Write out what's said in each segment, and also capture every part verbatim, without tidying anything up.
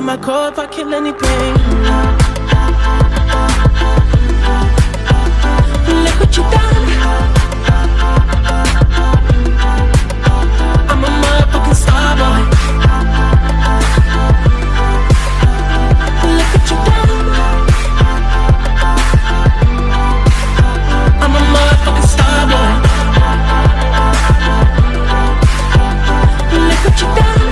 my core if I kill any pain. Look what you done. I'm a motherfucking star boy. Look what you done. I'm a motherfucking star boy. Look what you done.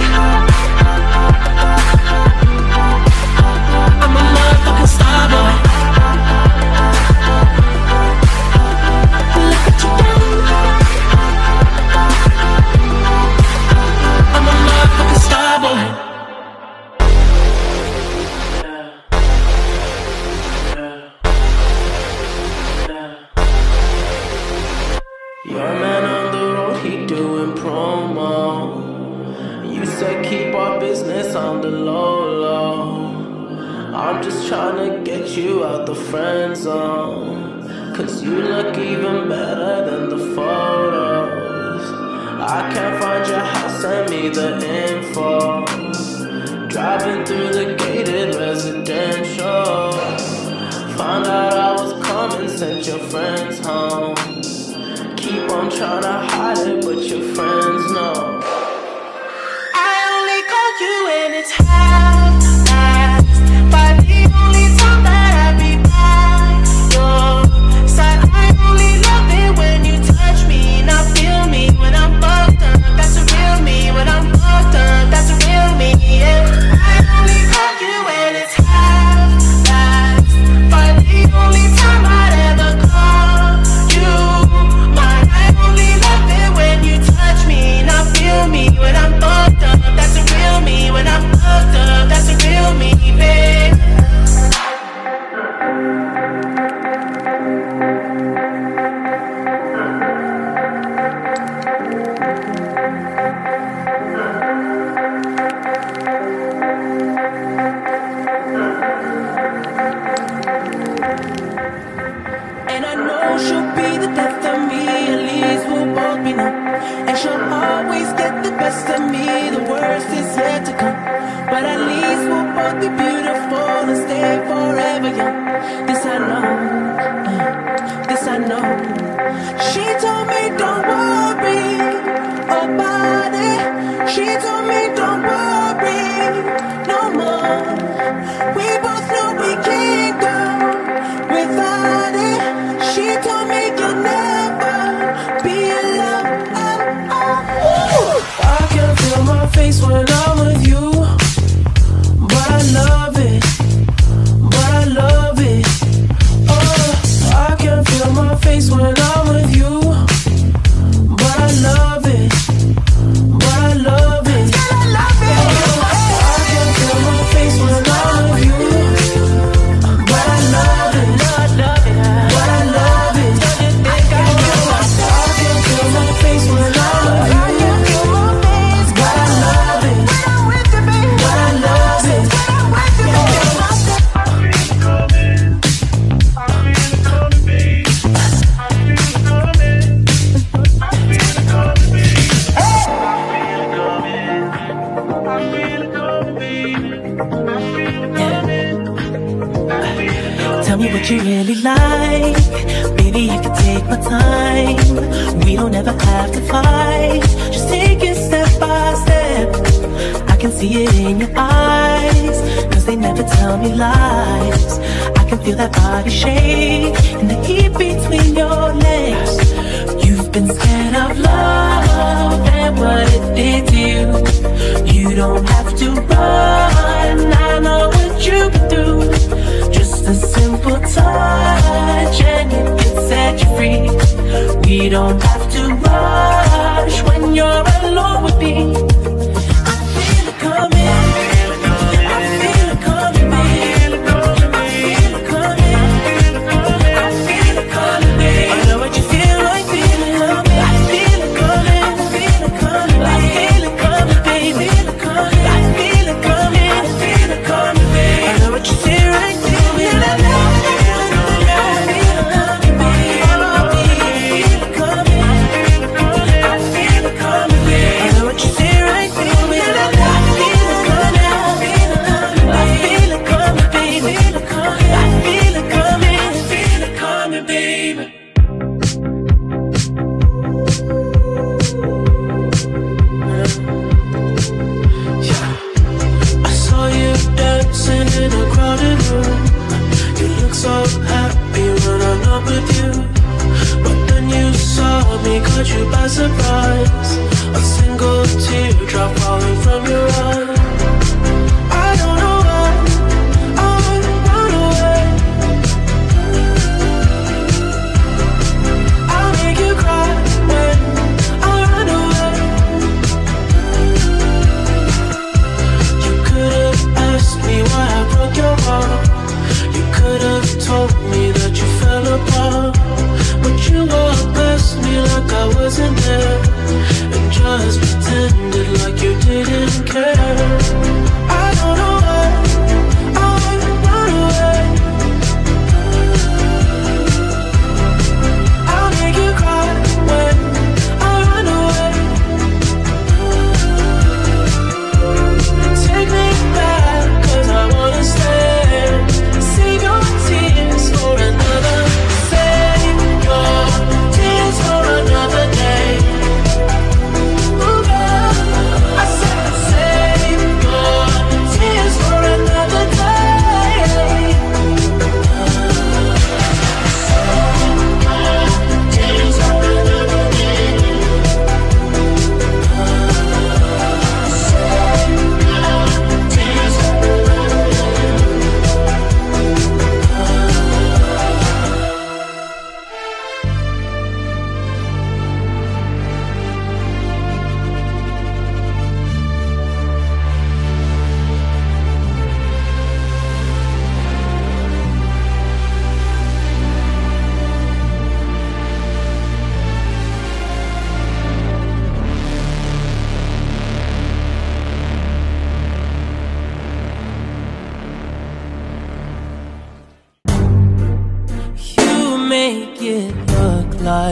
I'm a motherfucking star boy. Look what you done. I'm a motherfucking star boy. Your man on the road, he doing promo. You said keep our business on the low, low. I'm just tryna get you out the friend zone, cause you look even better than the photos. I can't find your house, send me the info. Driving through the gated residential, found out I was coming, sent your friends home. Keep on tryna hide it, but your friends know. I only call you when it's half-past, but the only time that I be by your side. I only love it when you touch me, not feel me when I'm fucked up. That's a real me. When I'm fucked up, that's a real me, yeah. I only call you when it's half-past, but the only time I'd ever call you mine. I only love it when you touch me, not feel me when I'm fucked up. That's a real me. When I'm fucked up, that's a real me, babe. And I know she'll be the death of me, at least we'll both be numb. And she'll always get the best of me, the worst is yet to come. But at least we'll both be beautiful and stay forever young. This I know, uh, this I know. She told me don't worry about it. She told me don't worry no more. We both know we can't go without it. She told me you'll never be alone. Oh, oh. I can feel my face when I'm with you, but I love it, but I love it. Oh, I can feel my face when I'm with you, but I love it, but I love it. I love it. Oh, I can feel my face when I'm with you, but I love it, but I love it. I can feel my face when I'm with you, but I love it, but I love it. Tell me what you really like, baby, I can take my time. We don't ever have to fight, just take it step by step. I can see it in your eyes, cause they never tell me lies. I can feel that body shake and the heat between your legs. You've been scared of love and what it did to you. You don't have to run, I know what you've been through. Just a simple touch and it can set you free. We don't have to rush when you're alone with me. I feel it coming, I feel it coming, babe. I feel it coming, I feel it coming, babe. I know what you feel like, feel it coming. I feel it coming, I feel it coming, I feel it coming, babe. I feel it coming, I feel it coming, babe. I know what you feel right now. I feel it coming, I feel it coming, babe. I know what you feel.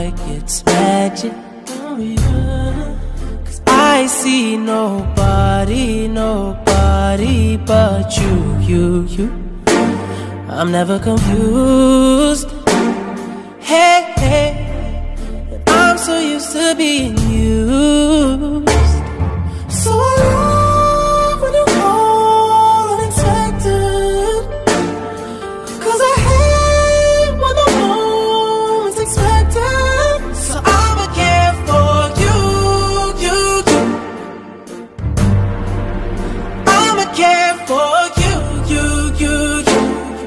like it's magic. Oh yeah. 'Cause I see nobody, nobody but you, you, you. I'm never confused. Hey, hey, I'm so used to being used. So I love when you call unexpected, 'cause I hate when the moment's expected. So I'ma care for you, you, you. I'ma care for you, you, you, you.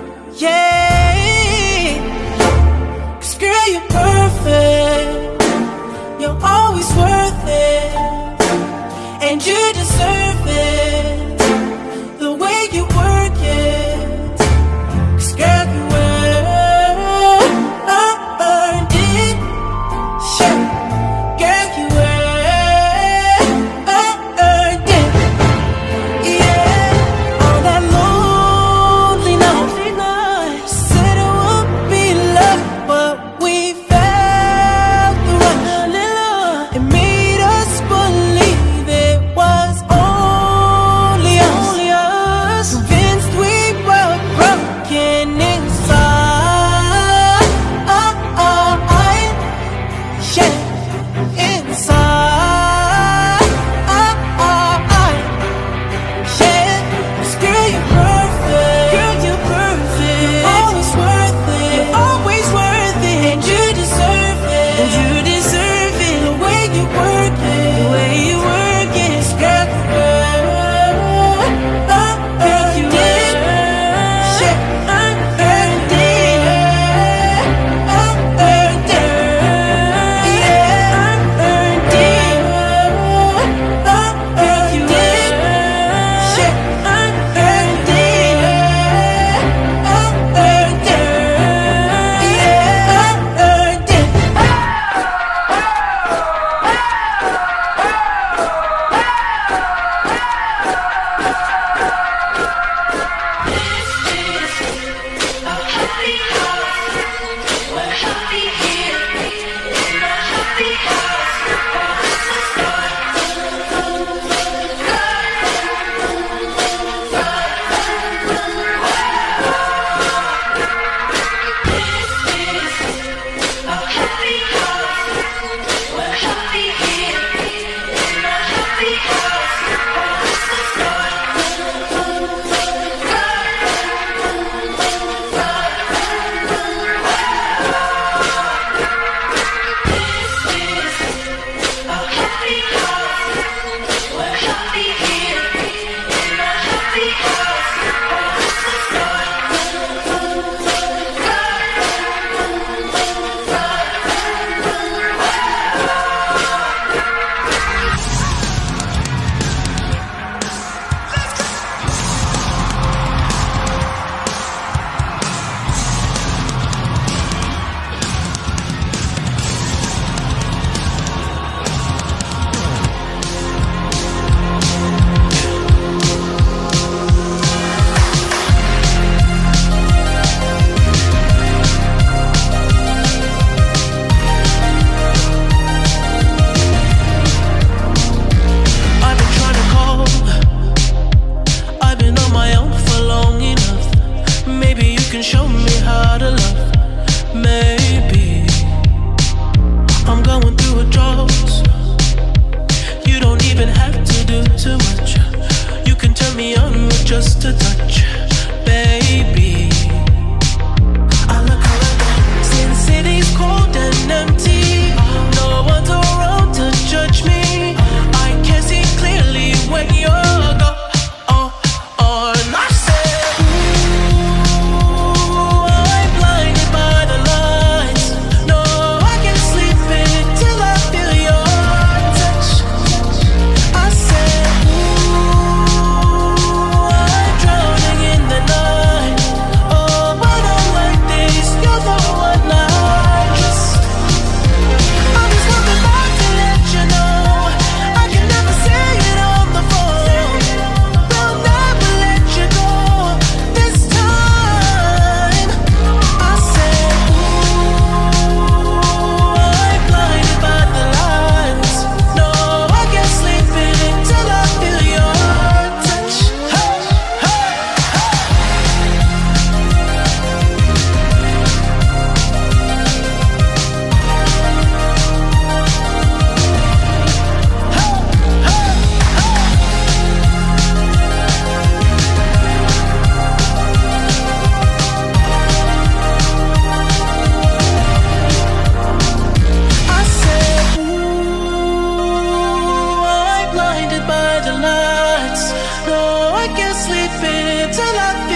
Yeah, 'cause girl, you're perfect. You're always worth it, and you deserve it, the way you work it. 'Cause girl, you earned it. Yeah, girl, you earned it. Yeah, all that lonely night, said it would be love, but we felt the rush. It made us believe it was only us, convinced we were broken inside. Yeah, inside. Yeah, 'cause girl, you're perfect. Girl, you're perfect. You're always worth it. You're always worth it, and you deserve it. And you deserve it, the way you work it, the way you work it. 'Cause girl, you earned it. Yeah, earned it. Earned it. Yeah, earned it. You did. Yeah, earned it. Earned it. Yeah, earned it. I've been trying to call. I've been on my own for long enough. Maybe you can show me how to love. Maybe I'm going through a drought. You don't even have to do too much. You can turn me on with just a touch, baby. I look around, since city's cold and empty, no one's around to judge me. I can see clearly when you're gone. Oh, oh, and I said, ooh, I'm blinded by the lights. No, I can't sleep until I feel your touch. I said, ooh, I'm drowning I can't sleep until I